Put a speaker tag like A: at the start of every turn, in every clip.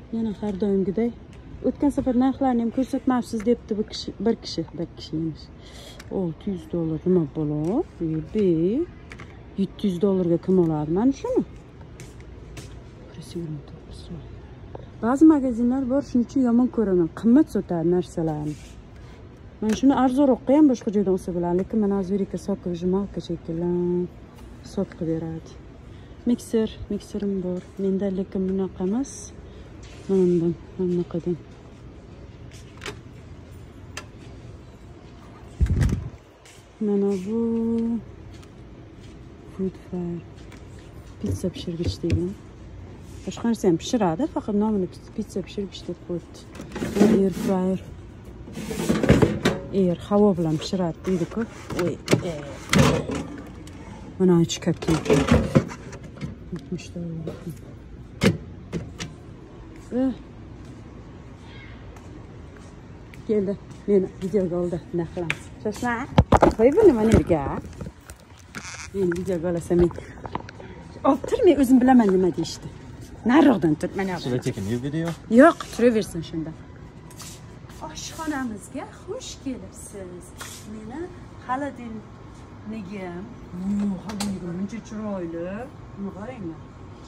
A: Yana har doimgidek. O'tgan safar narxlarni ham ko'rsatmabsiz debdi bir kishi emish. $600 nima bo'lar? $700 kim oladi mana shuni? Ba'zi magazinlar bor, shuning uchun yomon ko'raman. Qimmat sotadi narsalarni. Men shuni arzonroqqa ham boshqa joydan olsa bo'ladi, lekin mana Azverika sokovijmalka shekilli sotqi beradi. Mikserim bor. Menda lekin bunaqa emas. Mana bunaqadan. Mana bu food fryer. Pizza pishirgich degan. Boshqa narsa ham pishiradi, faqat nomini pizza pishirgich deb qo'yibdi. Air fryer. Havo bilan pishiradi deydi-ku. Mana ichi kapkeyk. Keldi. Meni videoga oldi. Nima qilamiz? Shoshma. Qo'y buni mana yerga. Men videoga olasam men. O'tir, men o'zim bilaman nima deyishdi. Nariroqdan tur, mana yoqda.
B: Should I take a new video?
A: Yo'q, turaversin shunda. Oshxonamizga xush kelibsiz. Meni xolodilnigim. Xolodilnigim buncha chiroyli. Buni qaranglar.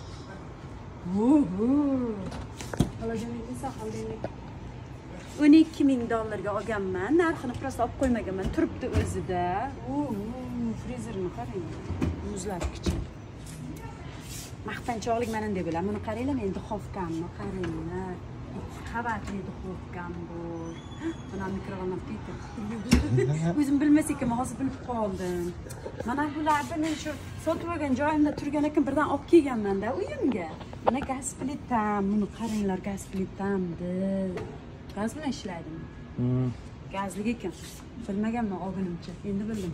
A: Xolodilnik esa xolodilnik. $12,000 olganman. Narxini prosta olib qo'ymaganman. Turibdi o'zida. Frezerni qarang. Muzlatgich. Maqtanchoqlik mana deb bilaman. Buni qaranglar, men duxovkamni qaranglar. Qavatli duxovkam bor. Mana mikrovolnovka. O'zim bilmas ekan, hozir bilib qoldim. Mana bularni men shu sotib olgan joyimda turgan ekan, birdan olib kelganman-da uyimga. Mana gaz plitam, buni qaranglar, gaz plitamdi. Gaz bilan ishlaydimi? Gazli ekan. Bilmaganman olgunimcha. Endi bildim.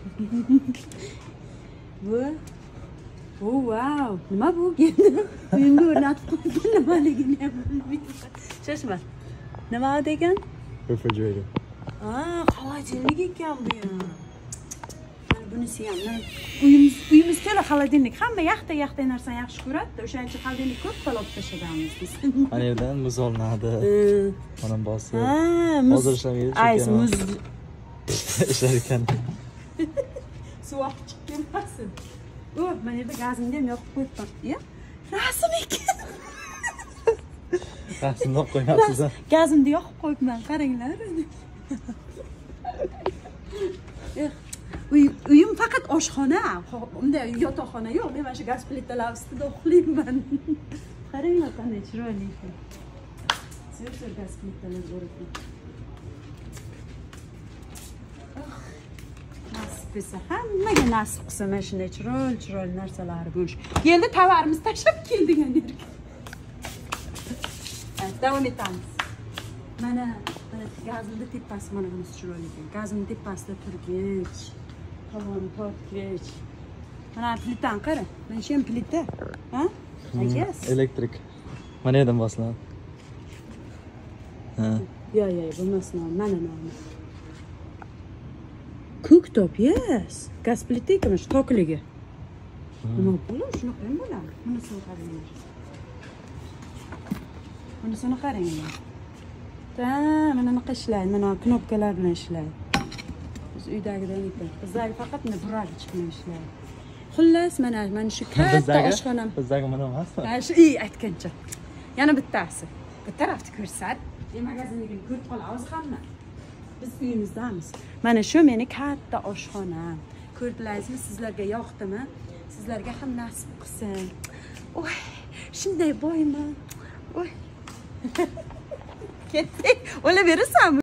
A: Bu wow, nima bu? Endi o'rnatib qo'ygan nimaligini ham bilmayman. Shoshma. Nima degan?
B: Refrigerator.
A: Xolodilnik ekan bu ham. Mana bunisi ham. Uyimiz to'la xolodilnik. Hamma yaxta narsani yaxshi ko'radi. O'shaning uchun xolodilnik ko'p olib tashlaganmiz biz.
B: Mana yerdan muz olinadi. Mana bosib. Hozir ishlamaydi.
A: Ayz muz
B: ishlar ekan.
A: Suv oqib chiqib kelmasin. Mana yerda gazimni ham yoqib qo'yibman. Rasm ekan.
B: Rasmni olib qo'yapsiz.
A: Gazimni yoqib qo'yibman, qaranglar. Uyim faqat oshxona, unda yotoqxona yo'q. Men mana shu gaz plitalar ustida uxlayman. Qaranglar, qanday chiroyli ekan. Sir gaz plitalar bor ekan. Nasib etsa, hammaga nasib qilsa mana shunday chiroyli narsalar bo'lish. Keldi, tovarimiz tashlab keldik yerga. Davom etamiz. Mana gazimni tepasi mana bunisi chiroyli ekan. Gazimni tepasida turgich, tovon tortgich. Mana plitani qara. Mana shu ham plita. Ha? Yes.
B: Elektrik. Mana yerdan bosiladi.
A: Yo'q, bo'lmasın. Mana nomi. Cooktop, yes. Gaz plita ekan shu tokligi. Nima bo'lar? Shunaqa ham bo'ladi. Bunisini qaranglar. Bunisini qaranglar. Mana bunaqa ishlaydi. Mana knopkalar bilan ishlaydi. Biz uydagidan ekan. Bizlar faqat mana buragich bilan ishlaydi. Xullas, mana shu katta oshxonam.
B: Bizdagi mana emasmi?
A: Ha, shu aytgancha. Yana bittasi. Bu tarafni ko'rsat. Magazinligini ko'rib qolamiz hamma. Biz uyimizdamiz. Mana shu meni katta oshxonam. Ko'rdilaringizmi, sizlarga yoqdimi? Sizlarga ham nasib qilsin. Oy, shunday boyman. Oy. Ketdik. Ola berasanmi?